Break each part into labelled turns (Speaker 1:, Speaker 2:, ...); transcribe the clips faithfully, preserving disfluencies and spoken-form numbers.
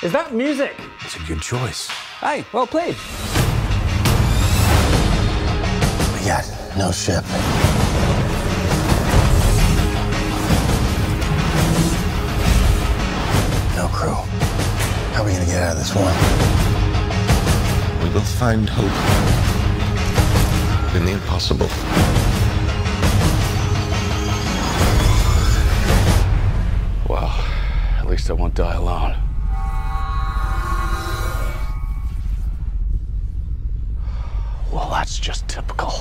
Speaker 1: Is that music?
Speaker 2: It's a good choice.
Speaker 1: Hey, well played.
Speaker 2: We got no ship. No crew. How are we gonna get out of this one?
Speaker 3: We will find hope in the impossible.
Speaker 4: Well, at least I won't die alone. Well, that's just typical.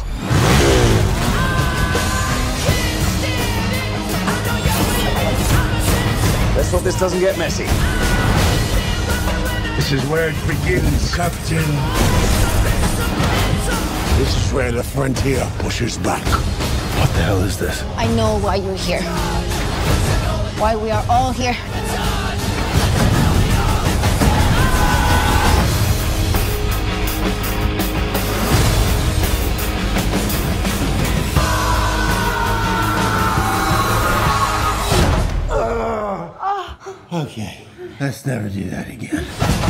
Speaker 4: Let's hope this doesn't get messy.
Speaker 5: This is where it begins, Captain. This is where the frontier pushes back.
Speaker 2: What the hell is this?
Speaker 6: I know why you're here. Why we are all here.
Speaker 5: Okay, let's never do that again.